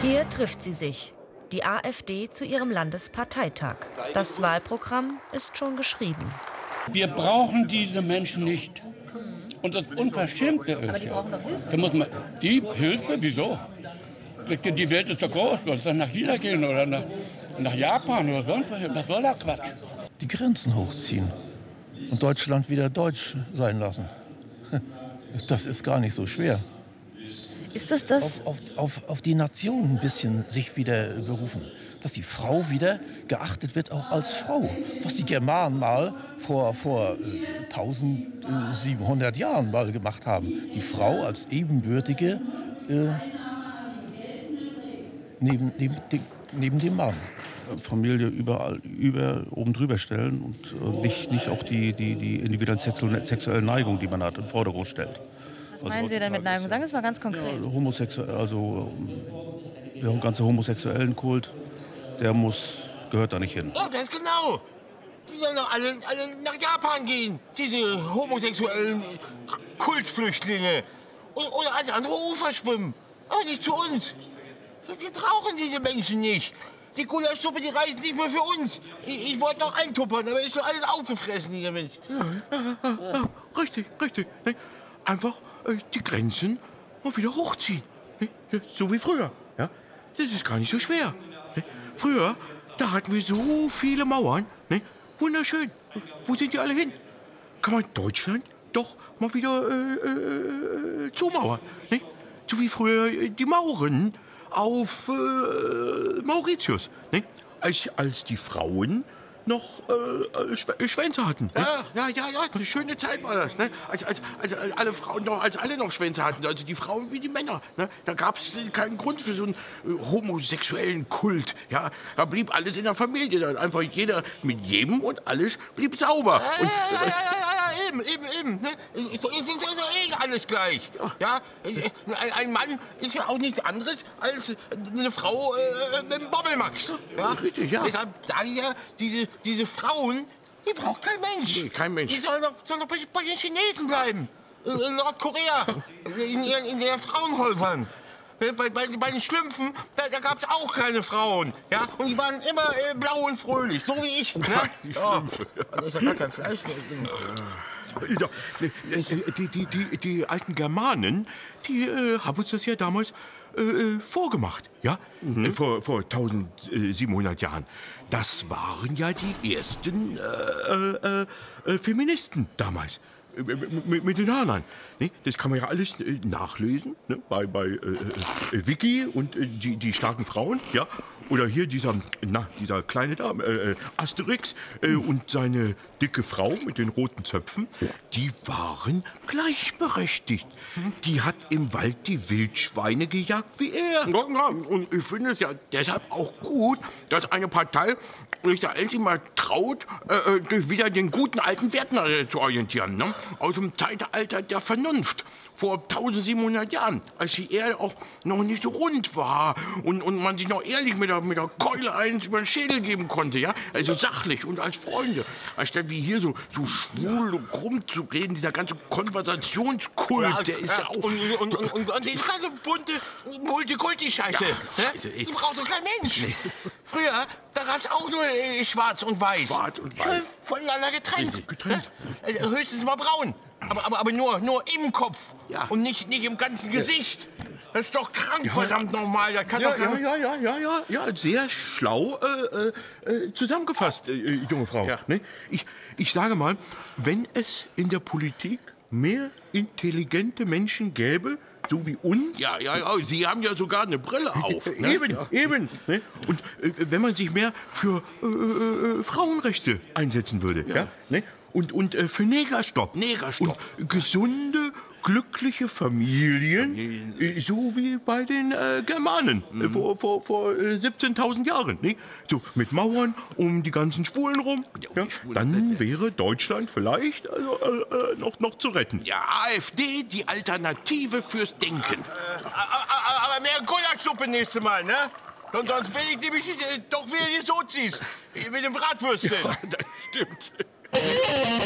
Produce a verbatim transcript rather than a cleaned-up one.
Hier trifft sie sich, die AfD zu ihrem Landesparteitag. Das Wahlprogramm ist schon geschrieben. Wir brauchen diese Menschen nicht. Und das Unverschämte ist, Aber die brauchen doch Hilfe. Da muss man, die Hilfe, wieso? Die Welt ist doch groß, soll es dann nach China gehen oder nach, nach Japan oder sonst was? Was soll der Quatsch? Die Grenzen hochziehen und Deutschland wieder deutsch sein lassen. Das ist gar nicht so schwer. Ist das das? Auf, auf, auf, auf die Nation ein bisschen sich wieder berufen. Dass die Frau wieder geachtet wird, auch als Frau. Was die Germanen mal vor, vor äh, eintausendsiebenhundert Jahren mal gemacht haben. Die Frau als ebenbürtige äh, neben, neben, neben dem Mann. Familie überall über, oben drüber stellen und äh, nicht, nicht auch die, die, die individuellen sexuellen, sexuellen Neigungen, die man hat, im Vordergrund stellt. Was meinen Sie denn mit Neigung? Sagen Sie es mal ganz konkret. Ja, homosexuell, also der ganze homosexuellen Kult, der muss, gehört da nicht hin. Oh, das ist genau. Die sollen doch alle, alle nach Japan gehen, diese homosexuellen Kultflüchtlinge. Oder, oder ans andere Ufer schwimmen. Aber nicht zu uns. Wir, wir brauchen diese Menschen nicht. Die Gulaschsuppe, die reicht nicht mehr für uns. Ich, ich wollte noch eintuppern, aber ist schon alles aufgefressen, dieser Mensch. Ja, ja, ja, ja, richtig, richtig. Ne? Einfach äh, die Grenzen mal wieder hochziehen. Ne? Ja, so wie früher. Ja? Das ist gar nicht so schwer. Ne? Früher, da hatten wir so viele Mauern. Ne? Wunderschön. Wo sind die alle hin? Kann man Deutschland doch mal wieder äh, äh, zumauern. Ne? So wie früher äh, die Mauren auf äh, Mauritius. Ne? Als, als die Frauen noch äh, Schw Schwänze hatten. Ne? Ja, ja, ja, ja, eine schöne Zeit war das. Ne? Als, als, als, als, alle Frauen noch, als alle noch Schwänze hatten, also die Frauen wie die Männer. Ne? Da gab es keinen Grund für so einen äh, homosexuellen Kult. Ja? Da blieb alles in der Familie. Da einfach jeder mit jedem und alles blieb sauber. Ja, und, ja, ja, ja, ja, ja, eben, eben, eben. Ne? Ist doch eh alles gleich. Ja? Ein, ein Mann ist ja auch nichts anderes als eine Frau äh, mit einem Bobbelmax. Ja? Richtig, ja. Deshalb sage ich ja, diese Diese Frauen, die braucht kein Mensch. Nee, kein Mensch. Die sollen doch, sollen doch bei, bei den Chinesen bleiben. In Nordkorea, in, ihren, in den Frauenhäusern. Bei, bei, bei den Schlümpfen, da, da gab es auch keine Frauen. Ja? Und die waren immer äh, blau und fröhlich, so wie ich. Ne? Die Schlümpfe. Ja. Da ist ja gar kein Fleisch mehr. Ja, die, die, die, die alten Germanen, die äh, haben uns das ja damals äh, vorgemacht, ja? Mhm. Äh, vor, vor eintausendsiebenhundert Jahren. Das waren ja die ersten äh, äh, äh, Feministen damals. Mit, mit den Hörnern. Ne? Das kann man ja alles äh, nachlesen, ne? bei, bei äh, äh, Wiki und äh, die, die starken Frauen. Ja? Oder hier dieser, na, dieser kleine Dame, äh, Asterix äh, mhm. und seine dicke Frau mit den roten Zöpfen. Die waren gleichberechtigt. Mhm. Die hat im Wald die Wildschweine gejagt wie er. Ja, ja. Und ich finde es ja deshalb auch gut, dass eine Partei sich da endlich mal traut, äh, durch wieder den guten alten Werten äh, zu orientieren. Ne? Aus dem Zeitalter der Vernunft. Vor eintausendsiebenhundert Jahren, als die Erde auch noch nicht so rund war und, und man sich noch ehrlich mit der, mit der Keule eins über den Schädel geben konnte. Ja? Also sachlich und als Freunde. Anstatt wie hier so, so schwul und krumm zu reden, dieser ganze Konversationskult, ja, der ist ja, ja auch... Und, und, und, und, und die ganze bunte Multikulti-Scheiße. Ja, Scheiße, die braucht doch kein Mensch. Nee. Früher, da gab es auch nur äh, schwarz und weiß. Schwarz und weiß. Schön voneinander getrennt. Getrennt. Ja? Also höchstens mal braun. Aber, aber, aber nur, nur im Kopf ja. und nicht, nicht im ganzen ja. Gesicht. Das ist doch krank, ja. verdammt nochmal. Das kann ja, doch ja, ja, ja, ja, ja, ja, sehr schlau äh, äh, zusammengefasst, äh, junge Frau. Ja. Ne? Ich, ich sage mal, wenn es in der Politik mehr intelligente Menschen gäbe, so wie uns. Ja, ja, ja, Sie haben ja sogar eine Brille auf. Ne? Eben, ja. eben. Ne? Und äh, wenn man sich mehr für äh, äh, Frauenrechte einsetzen würde, ja. Ja? Ne? Und, und äh, für Negerstopp. Negerstopp. Und gesunde, glückliche Familien, äh, so wie bei den äh, Germanen mhm. äh, vor, vor, vor äh, siebzehntausend Jahren. Ne? So mit Mauern um die ganzen Schwulen rum. Ja, ja, dann wäre Deutschland vielleicht also, äh, noch, noch zu retten. Ja, AfD, die Alternative fürs Denken. Äh, aber mehr Gulaschsuppe nächstes Mal, ne? Und sonst will ich nämlich äh, doch wieder die Sozis mit dem Bratwürstchen. Ja, das stimmt.